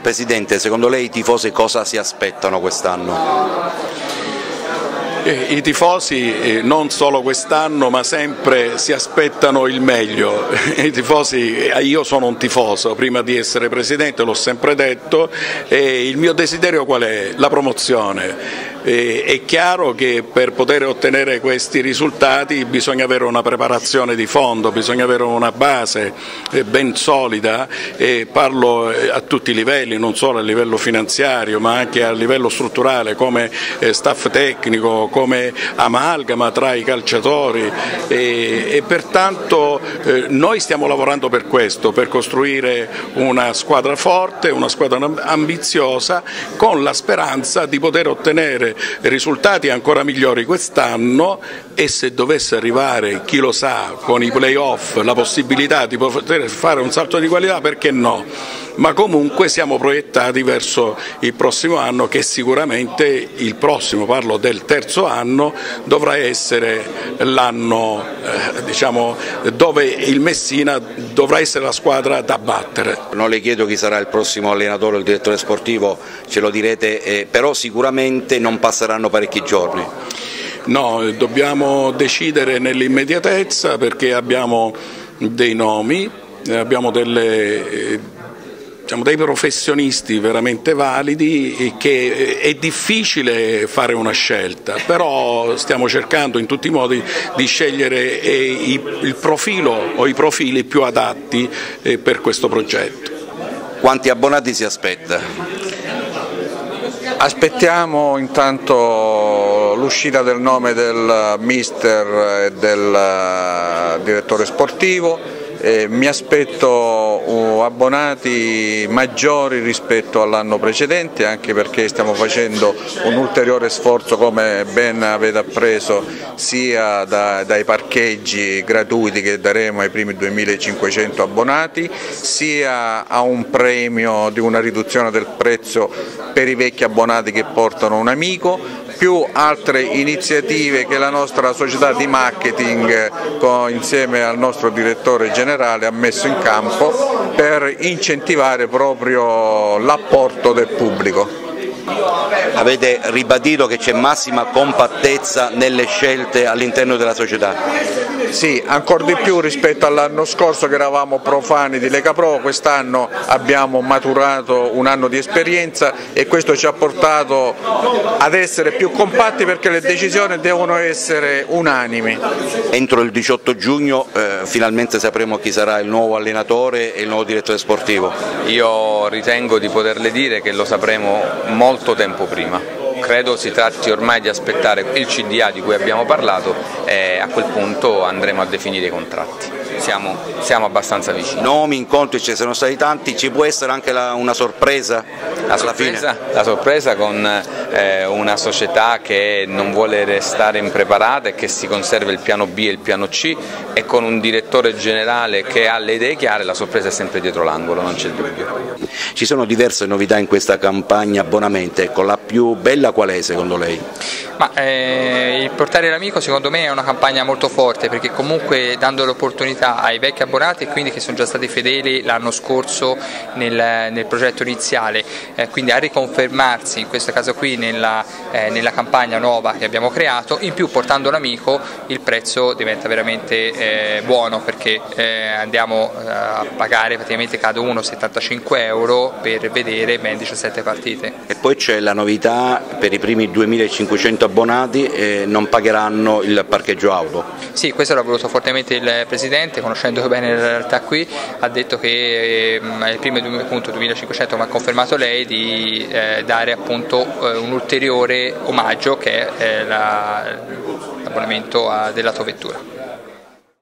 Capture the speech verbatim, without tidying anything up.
Presidente, secondo lei i tifosi cosa si aspettano quest'anno? I tifosi non solo quest'anno ma sempre si aspettano il meglio. I tifosi, io sono un tifoso, prima di essere Presidente l'ho sempre detto, e il mio desiderio qual è? La promozione. È chiaro che per poter ottenere questi risultati bisogna avere una preparazione di fondo, bisogna avere una base ben solida, e parlo a tutti i livelli, non solo a livello finanziario ma anche a livello strutturale, come staff tecnico, come amalgama tra i calciatori, e, e pertanto eh, noi stiamo lavorando per questo, per costruire una squadra forte, una squadra ambiziosa, con la speranza di poter ottenere risultati ancora migliori quest'anno, e se dovesse arrivare, chi lo sa, con i play-off la possibilità di poter fare un salto di qualità, perché no? Ma comunque siamo proiettati verso il prossimo anno, che sicuramente il prossimo, parlo del terzo anno, dovrà essere l'anno eh, diciamo, dove il Messina dovrà essere la squadra da battere. Non le chiedo chi sarà il prossimo allenatore o il direttore sportivo, ce lo direte, eh, però sicuramente non passeranno parecchi giorni. No, dobbiamo decidere nell'immediatezza, perché abbiamo dei nomi, abbiamo delle... Eh, Diciamo, dei professionisti veramente validi, che è difficile fare una scelta, però stiamo cercando in tutti i modi di scegliere il profilo o i profili più adatti per questo progetto. Quanti abbonati si aspetta? Aspettiamo intanto l'uscita del nome del mister e del direttore sportivo. Eh, mi aspetto uh, abbonati maggiori rispetto all'anno precedente, anche perché stiamo facendo un ulteriore sforzo, come ben avete appreso, sia da, dai parcheggi gratuiti che daremo ai primi duemilacinquecento abbonati, sia a un premio di una riduzione del prezzo per i vecchi abbonati che portano un amico, più altre iniziative che la nostra società di marketing con, insieme al nostro direttore generale ha messo in campo per incentivare proprio l'apporto del pubblico. Avete ribadito che c'è massima compattezza nelle scelte all'interno della società? Sì, ancora di più rispetto all'anno scorso che eravamo profani di Lega Pro. Quest'anno abbiamo maturato un anno di esperienza e questo ci ha portato ad essere più compatti, perché le decisioni devono essere unanimi. Entro il diciotto giugno eh, finalmente sapremo chi sarà il nuovo allenatore e il nuovo direttore sportivo. Io ritengo di poterle dire che lo sapremo molto tempo prima. Credo si tratti ormai di aspettare il C D A di cui abbiamo parlato, e a quel punto andremo a definire i contratti. Siamo, siamo abbastanza vicini. Nomi, incontri ce ne sono stati tanti, ci può essere anche la, una sorpresa? La sorpresa, la sorpresa con eh, una società che non vuole restare impreparata e che si conserva il piano B e il piano C, e con un direttore generale che ha le idee chiare. La sorpresa è sempre dietro l'angolo, non c'è dubbio. Ci sono diverse novità in questa campagna abbonamento, ecco, la più bella qual è secondo lei? Ma, eh, il portare l'amico secondo me è una campagna molto forte, perché comunque dando l'opportunità ai vecchi abbonati, e quindi che sono già stati fedeli l'anno scorso nel, nel progetto iniziale, eh, quindi a riconfermarsi in questo caso qui nella, eh, nella campagna nuova che abbiamo creato, in più portando l'amico il prezzo diventa veramente eh, buono, perché eh, andiamo eh, a pagare praticamente cada uno settantacinque euro per vedere ben diciassette partite. E poi c'è la novità: per i primi duemilacinquecento abbonati eh, non pagheranno il parcheggio auto. Sì, questo l'ha voluto fortemente il Presidente, conoscendo bene la realtà qui, ha detto che eh, ai primi duemilacinquecento, ma ha confermato lei, di eh, dare appunto eh, un ulteriore omaggio, che è eh, l'abbonamento dell'autovettura.